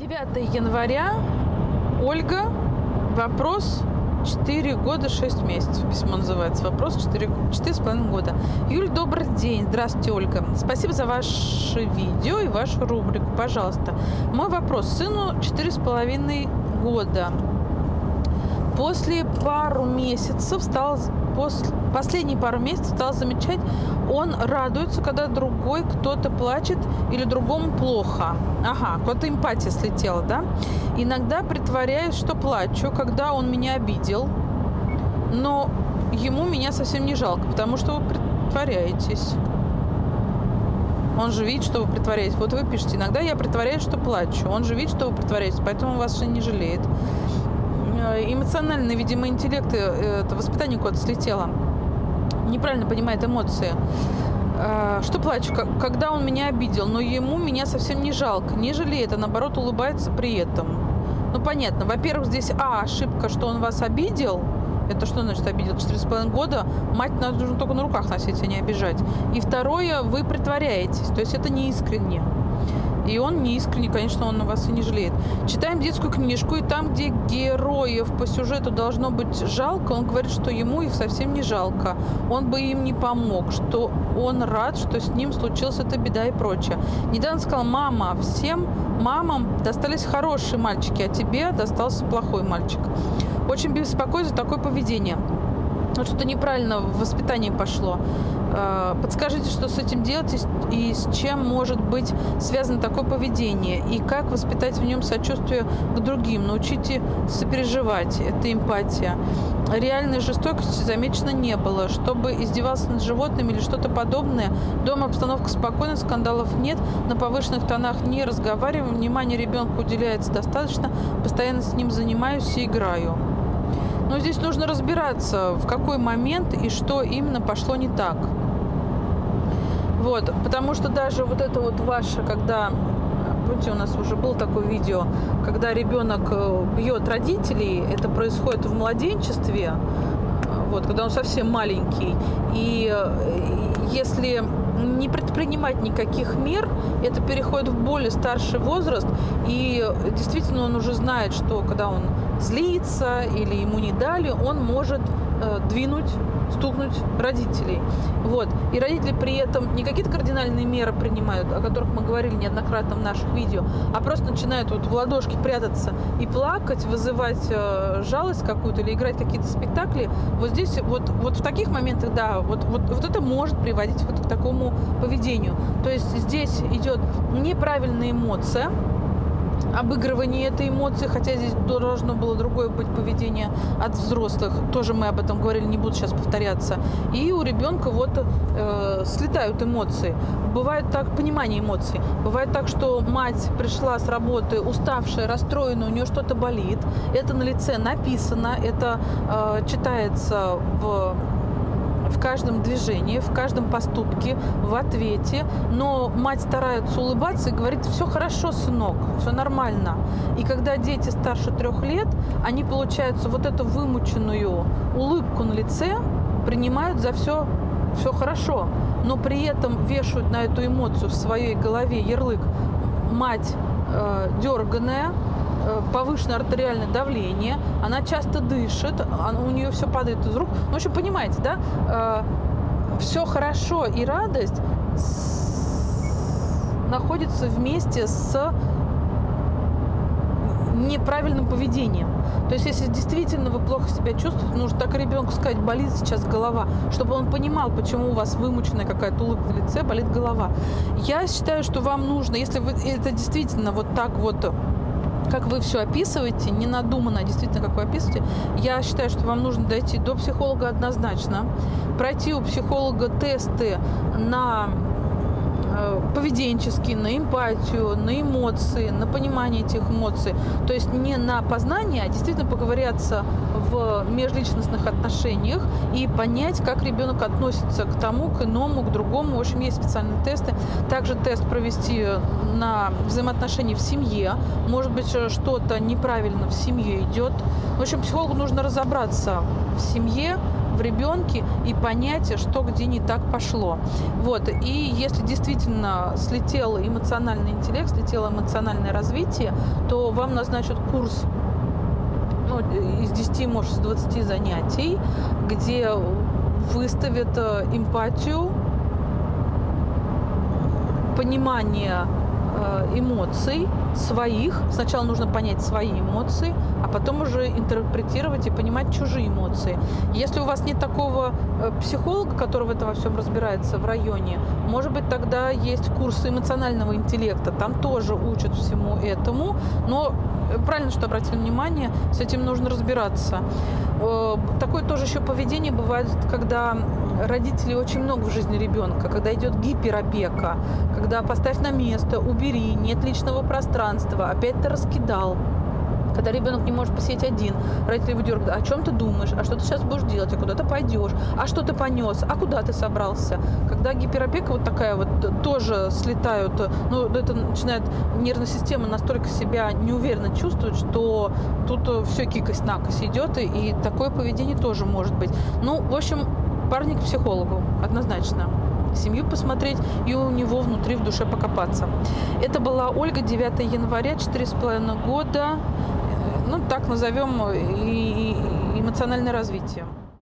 9 января. Ольга. Вопрос 4 года 6 месяцев. Письмо называется. Вопрос 4,5 года. Юль, добрый день. Здравствуйте, Ольга. Спасибо за ваше видео и вашу рубрику. Пожалуйста. Мой вопрос. Сыну 4,5 года. Последние пару месяцев стал замечать, он радуется, когда другой кто-то плачет или другому плохо. Ага, куда-то эмпатия слетела, да? Иногда притворяюсь, что плачу, когда он меня обидел, но ему меня совсем не жалко, потому что вы притворяетесь. Он же видит, что вы притворяетесь. Вот вы пишете, иногда я притворяюсь, что плачу. Он же видит, что вы притворяетесь, поэтому вас же не жалеет. Эмоциональный, видимо, интеллект, это воспитание куда-то слетело. Неправильно понимает эмоции. Что плачу? Когда он меня обидел, но ему меня совсем не жалко, не жалеет, а наоборот улыбается при этом. Ну, понятно. Во-первых, здесь ошибка, что он вас обидел. Это что значит обидел? 4,5 года. Мать нужно только на руках носить, а не обижать. И второе, вы притворяетесь. То есть это не искренне. И он не искренне, конечно, он на вас и не жалеет. Читаем детскую книжку, и там, где героев по сюжету должно быть жалко, он говорит, что ему их совсем не жалко. Он бы им не помог, что он рад, что с ним случилась эта беда и прочее. Недавно сказал: мама, всем мамам достались хорошие мальчики, а тебе достался плохой мальчик. Очень беспокоюсь за такое поведение. Что-то неправильно в воспитании пошло. Подскажите, что с этим делать и с чем может быть связано такое поведение, и как воспитать в нем сочувствие к другим. Научите сопереживать, это эмпатия. Реальной жестокости замечено не было. Чтобы издевался над животными или что-то подобное, дома обстановка спокойная, скандалов нет, на повышенных тонах не разговариваем, внимание ребенку уделяется достаточно, постоянно с ним занимаюсь и играю. Но здесь нужно разбираться, в какой момент и что именно пошло не так. Вот, потому что даже вот это вот ваше, когда, помните, у нас уже было такое видео, когда ребенок бьет родителей, это происходит в младенчестве, вот, когда он совсем маленький, и если не предпринимать никаких мер, это переходит в более старший возраст, и действительно он уже знает, что когда он злится или ему не дали, он может стукнуть родителей. Вот. И родители при этом не какие-то кардинальные меры принимают, о которых мы говорили неоднократно в наших видео, а просто начинают вот в ладошки прятаться и плакать, вызывать жалость какую-то или играть какие-то спектакли. Вот здесь, вот в таких моментах, да, вот это может приводить вот к такому поведению. То есть здесь идет неправильная эмоция, обыгрывание этой эмоции, хотя здесь должно было другое быть поведение от взрослых. Тоже мы об этом говорили, не буду сейчас повторяться. И у ребенка слетают эмоции. Бывает так, понимание эмоций. Бывает так, что мать пришла с работы уставшая, расстроенная, у нее что-то болит. Это на лице написано, это читается в каждом движении, в каждом поступке, в ответе, но мать старается улыбаться и говорит: все хорошо, сынок, все нормально. И когда дети старше 3 лет, они, получается, вот эту вымученную улыбку на лице принимают за все хорошо, но при этом вешают на эту эмоцию в своей голове ярлык: мать дерганая, повышенное артериальное давление, она часто дышит, у нее все падает из рук. В общем, понимаете, да? Все хорошо и радость находятся вместе с неправильным поведением. То есть, если действительно вы плохо себя чувствуете, нужно так ребенку сказать: болит сейчас голова, чтобы он понимал, почему у вас вымученная какая-то улыбка на лице, болит голова. Я считаю, что вам нужно, если вы это действительно вот так вот, как вы все описываете, не надуманно, а действительно, как вы описываете, я считаю, что вам нужно дойти до психолога однозначно, пройти у психолога тесты на поведенческие, на эмпатию, на эмоции, на понимание этих эмоций. То есть не на познание, а действительно поковыряться в межличностных отношениях и понять, как ребенок относится к тому, к иному, к другому. В общем, есть специальные тесты. Также тест провести на взаимоотношения в семье. Может быть, что-то неправильно в семье идет. В общем, психологу нужно разобраться в семье, в ребенке и понять, что где не так пошло. Вот. И если действительно слетел эмоциональный интеллект, слетело эмоциональное развитие, то вам назначат курс из 10, может, из 20 занятий, где выставят эмпатию, понимание эмоций своих. Сначала нужно понять свои эмоции, а потом уже интерпретировать и понимать чужие эмоции. Если у вас нет такого психолога, который в этом во всем разбирается в районе, может быть, тогда есть курсы эмоционального интеллекта. Там тоже учат всему этому, но правильно, что обратили внимание, с этим нужно разбираться. Такое тоже еще поведение бывает, когда родителей очень много в жизни ребенка, когда идет гиперопека, когда поставь на место, убери, нет личного пространства, опять ты раскидал. Когда ребенок не может посидеть один, родители его дергают: о чем ты думаешь, а что ты сейчас будешь делать, а куда ты пойдешь, а что ты понес, а куда ты собрался. Когда гиперопека вот такая вот, тоже слетают, это начинает нервная система настолько себя неуверенно чувствовать, что тут все кикость-накость идет, и такое поведение тоже может быть. В общем, парни к психологу, однозначно. Семью посмотреть и у него внутри, в душе покопаться. Это была Ольга, 9 января, 4,5 года. Так назовем, и эмоциональное развитие.